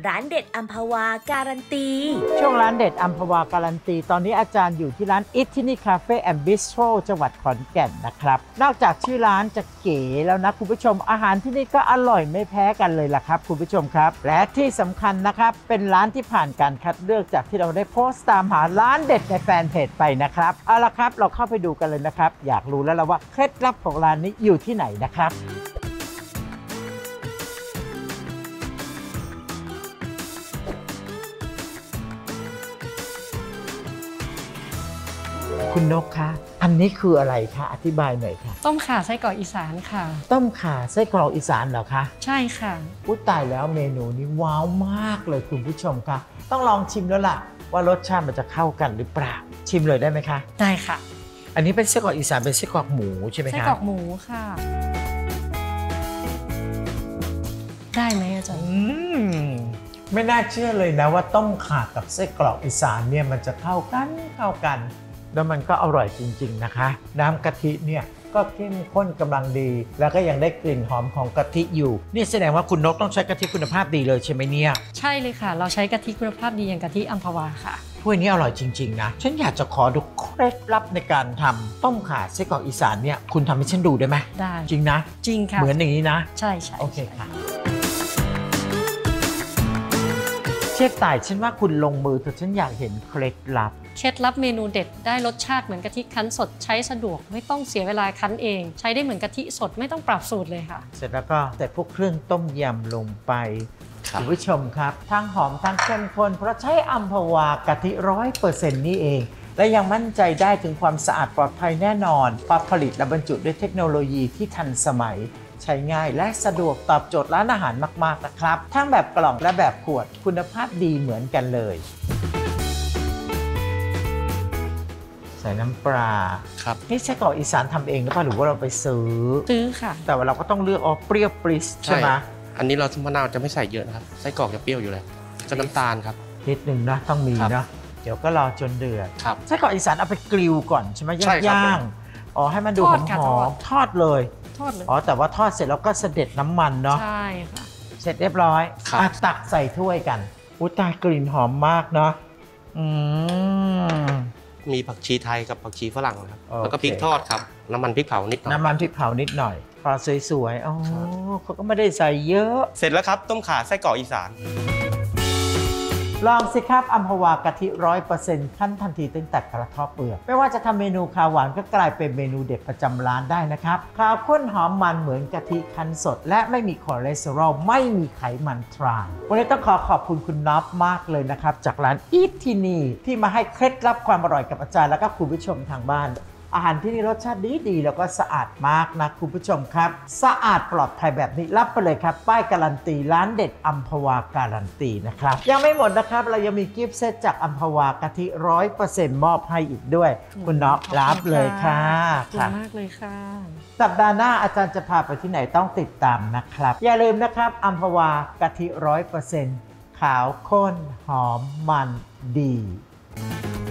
ร้านเด็ดอัมพวาการันตีช่วงร้านเด็ดอัมพวาการันตีตอนนี้อาจารย์อยู่ที่ร้านอิทที่นี่คาเฟ่แอนด์บิสโตรจังหวัดขอนแก่นนะครับนอกจากชื่อร้านจะเก๋แล้วนะคุณผู้ชมอาหารที่นี่ก็อร่อยไม่แพ้กันเลยล่ะครับคุณผู้ชมครับและที่สำคัญนะครับเป็นร้านที่ผ่านการคัดเลือกจากที่เราได้โพสต์ตามหาร้านเด็ดในแฟนเพจไปนะครับเอาละครับเราเข้าไปดูกันเลยนะครับอยากรู้แล้วว่าเคล็ดลับของร้านนี้อยู่ที่ไหนนะครับคุณนกคะอันนี้คืออะไรคะอธิบายหน่อยค่ะต้มข่าไส้กรอกอีสานค่ะต้มข่าไส้กรอกอีสานเหรอคะใช่ค่ะอุ๊ยตายแล้วเมนูนี้ว้าวมากเลยคุณผู้ชมคะต้องลองชิมแล้วล่ะว่ารสชาติมันจะเข้ากันหรือเปล่าชิมเลยได้ไหมคะได้ค่ะอันนี้เป็นไส้กรอกอีสานเป็นไส้กรอกหมูใช่ไหมคะไส้กรอกหมูค่ะได้ไหมอาจารย์ไม่น่าเชื่อเลยนะว่าต้มข่ากับไส้กรอกอีสานเนี่ยมันจะเข้ากันแล้วมันก็อร่อยจริงๆนะคะน้ำกะทิเนี่ยก็เข้มข้นกำลังดีแล้วก็ยังได้กลิ่นหอมของกะทิอยู่นี่แสดงว่าคุณนกต้องใช้กะทิคุณภาพดีเลยใช่ไหมเนี่ยใช่เลยค่ะเราใช้กะทิคุณภาพดีอย่างกะทิอัมพวาค่ะถ้วยนี้อร่อยจริงๆนะฉันอยากจะขอดูเคล็ดลับในการทำต้มข่าไส้กรอกอีสานเนี่ยคุณทำให้ฉันดูได้ไหมได้จริงนะจริงค่ะเหมือนอย่างนี้นะใช่โอเคค่ะเชฟต่ายฉันว่าคุณลงมือเถอะฉันอยากเห็นเคล็ดลับเมนูเด็ดได้รสชาติเหมือนกะทิคั้นสดใช้สะดวกไม่ต้องเสียเวลาคั้นเองใช้ได้เหมือนกะทิสดไม่ต้องปรับสูตรเลยค่ะเสร็จแล้วก็ใส่พวกเครื่องต้มยำลงไปคุณผู้ชมครับทั้งหอมทั้งเข้มข้นเพราะใช้อัมพวากะทิ100%นี่เองและยังมั่นใจได้ถึงความสะอาดปลอดภัยแน่นอนปรับผลิตและบรรจุด้วยเทคโนโลยีที่ทันสมัยใช้ง่ายและสะดวกตอบโจทย์ร้านอาหารมากๆนะครับทั้งแบบกล่องและแบบขวดคุณภาพดีเหมือนกันเลยใส่น้ำปลาครับนี่ไส้กรอกอีสานทำเองหรือเปล่าหรือว่าเราไปซื้อค่ะแต่ว่าเราก็ต้องเลือกเปรี้ยวปริ๊สใช่ไหมอันนี้เรามะนาวจะไม่ใส่เยอะนะครับไส้กรอกจะเปรี้ยวอยู่เลยจะน้ำตาลครับนิดนึงนะต้องมีนะเดี๋ยวก็รอจนเดือดไส้กรอกอีสานเอาไปกริลก่อนใช่ไหมย่างให้มันดูหอมทอดเลยแต่ว่าทอดเสร็จแล้วก็เสด็จน้ำมันเนาะใช่ค่ะเสร็จเรียบร้อยตักใส่ถ้วยกันอุ๊ยตายกลิ่นหอมมากเนาะมีผักชีไทยกับผักชีฝรั่งนะครับแล้วก็พริกทอดครับน้ำมันพริกเผานิดหน่อยพอสวยๆเขาก็ไม่ได้ใส่เยอะเสร็จแล้วครับต้มข่าไส้กรอกอีสานลองสิครับอัมพวากะทิ100%ขั้นทันทีตั้งแต่กระเทาะเปลือกไม่ว่าจะทำเมนูข้าวหวานก็กลายเป็นเมนูเด็ดประจำร้านได้นะครับข้าวข้นหอมมันเหมือนกะทิคั้นสดและไม่มีคอเลสเตอรอลไม่มีไขมันทรานวันนี้ต้องขอบคุณคุณน็อปมากเลยนะครับจากร้านอีทที่นี่ที่มาให้เคล็ดลับความอร่อยกับอาจารย์และก็คุณผู้ชมทางบ้านอาหารที่นี่รสชาติดีแล้วก็สะอาดมากนะคุณผู้ชมครับสะอาดปลอดภัยแบบนี้รับไปเลยครับป้ายการันตีร้านเด็ดอัมพวาการันตีนะครับยังไม่หมดนะครับเรายังมีกิฟต์เซตจากอัมพวากะทิ100%มอบให้อีกด้วยคุณน็อปรับเลยค่ะขอบคุณมากเลยค่ะสัปดาห์หน้าอาจารย์จะพาไปที่ไหนต้องติดตามนะครับอย่าลืมนะครับอัมพวากะทิ100%ขาวข้นหอมมันดี